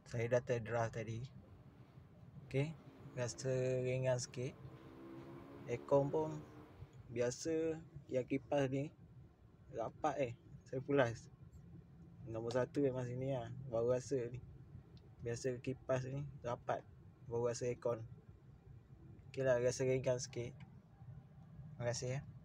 Saya dah terdraft tadi. Okay, rasa ringan sikit. Aircon pun biasa, yang kipas ni rapat saya pulas. Nombor 1 memang sini lah, baru rasa ni. Biasa kipas ni rapat, baru rasa aircon. Okay lah, rasa ringan sikit. Terima kasih ya.